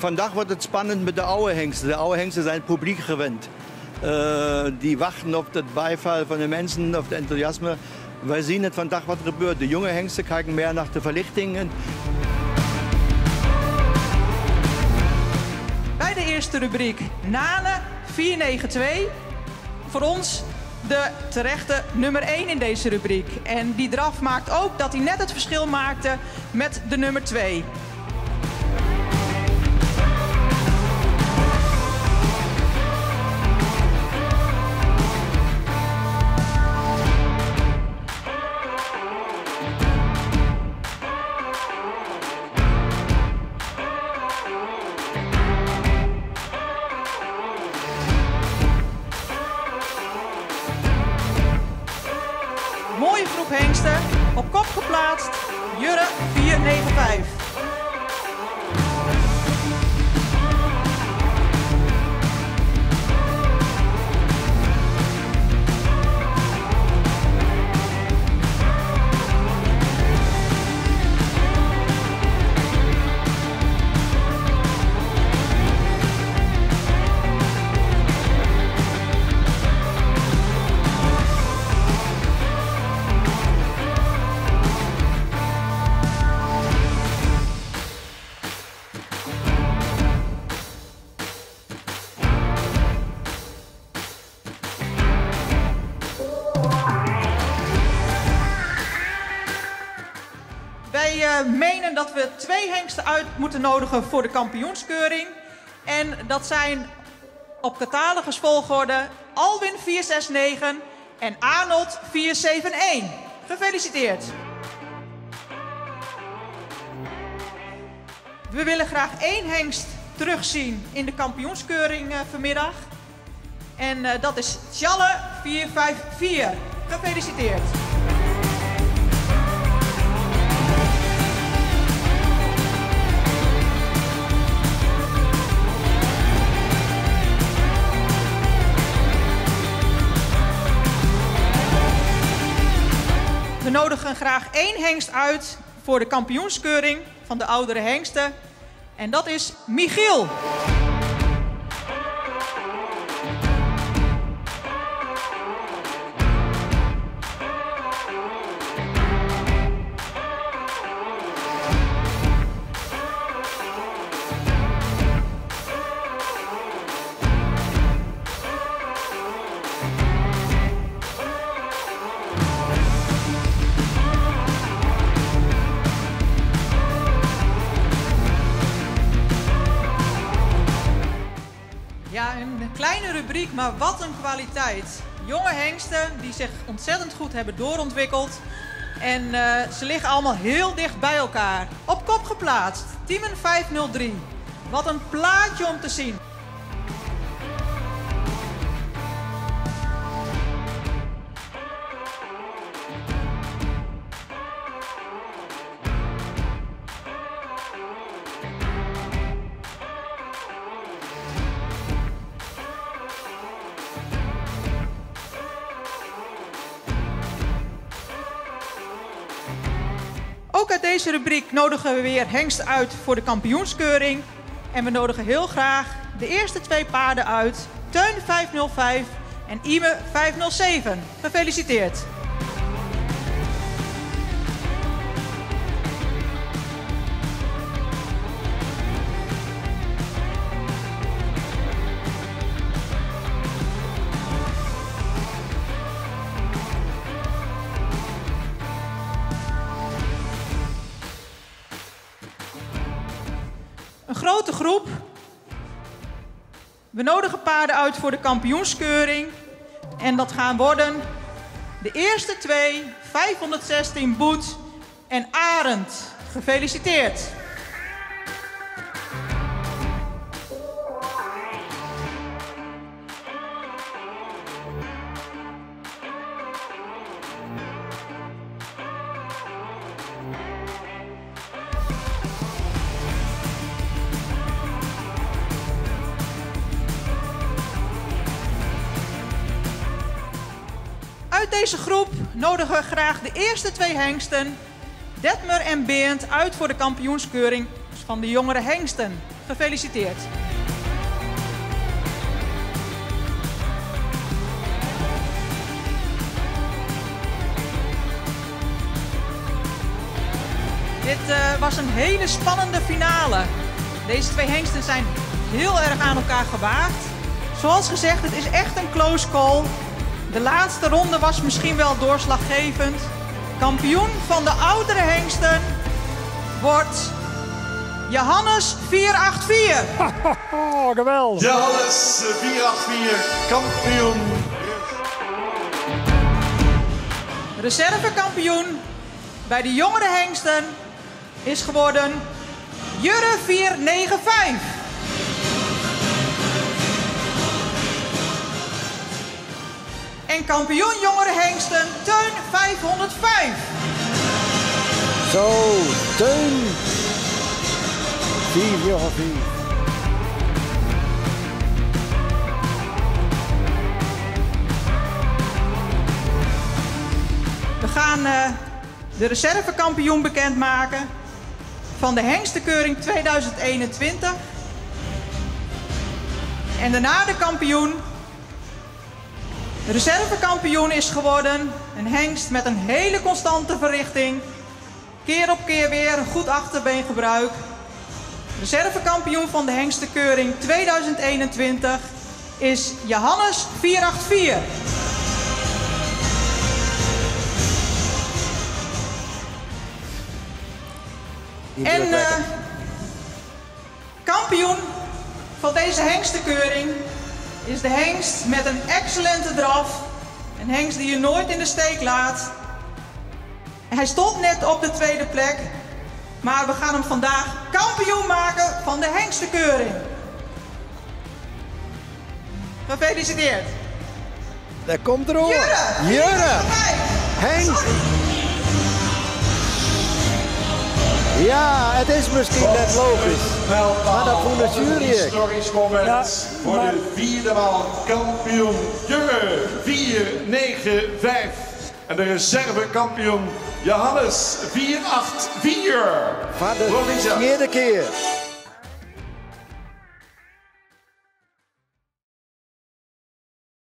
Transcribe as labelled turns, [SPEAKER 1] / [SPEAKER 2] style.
[SPEAKER 1] vandaag wordt het spannend met de oude hengsten. De oude hengsten zijn publiek gewend. Die wachten op het bijval van de mensen, op het enthousiasme. Wij zien het vandaag wat er gebeurt. De jonge hengsten kijken meer naar de verlichtingen.
[SPEAKER 2] Bij de eerste rubriek Nane 492. Voor ons de terechte nummer 1 in deze rubriek. En die draf maakt ook dat hij net het verschil maakte met de nummer 2. Mooie groep hengsten, op kop geplaatst, Jurre 495. Wij menen dat we 2 hengsten uit moeten nodigen voor de kampioenskeuring. En dat zijn op catalogusvolgorde Alwin 469 en Arnold 471. Gefeliciteerd! We willen graag 1 hengst terugzien in de kampioenskeuring vanmiddag. En dat is Tjalle 454. Gefeliciteerd! We nodigen graag 1 hengst uit voor de kampioenskeuring van de oudere hengsten. En dat is Michiel. Ja, een kleine rubriek, maar wat een kwaliteit. Jonge hengsten die zich ontzettend goed hebben doorontwikkeld. En ze liggen allemaal heel dicht bij elkaar. Op kop geplaatst, Tiemen 503. Wat een plaatje om te zien. Ook uit deze rubriek nodigen we weer hengsten uit voor de kampioenskeuring. En we nodigen heel graag de eerste 2 paarden uit. Teun 505 en Ime 507. Gefeliciteerd! Een grote groep. We nodigen paarden uit voor de kampioenskeuring. En dat gaan worden de eerste 2, 516 Boet en Arend. Gefeliciteerd! Uit deze groep nodigen we graag de eerste 2 hengsten, Detmer en Berend, uit voor de kampioenskeuring van de jongere hengsten. Gefeliciteerd. Dit was een hele spannende finale. Deze twee hengsten zijn heel erg aan elkaar gewaagd. Zoals gezegd, het is echt een close call. De laatste ronde was misschien wel doorslaggevend. Kampioen van de oudere hengsten wordt Johannes 484.
[SPEAKER 3] Oh, geweldig.
[SPEAKER 4] Johannes 484, kampioen.
[SPEAKER 2] Reservekampioen bij de jongere hengsten is geworden Jurre 495. En kampioen jongere hengsten Teun 505.
[SPEAKER 3] Zo, Teun. 4, 4, 4.
[SPEAKER 2] We gaan de reservekampioen bekendmaken van de hengstenkeuring 2021. En daarna de kampioen. De reservekampioen is geworden een hengst met een hele constante verrichting. Keer op keer weer een goed achterbeengebruik. Reservekampioen van de hengstenkeuring 2021 is Johannes 484. En kampioen van deze hengstenkeuring is de hengst met een excellente draf. Een hengst die je nooit in de steek laat. Hij stond net op de tweede plek. Maar we gaan hem vandaag kampioen maken van de hengstenkeuring. Gefeliciteerd.
[SPEAKER 3] Daar komt er hoor.
[SPEAKER 2] Jurre!
[SPEAKER 3] Jurre! Hengst! Ja, het is misschien net logisch. Maar dat voelt de jury.
[SPEAKER 4] Historisch moment voor de vierde maal kampioen Jurre 495. En de reservekampioen Johannes 484.
[SPEAKER 3] Voor de vierde keer.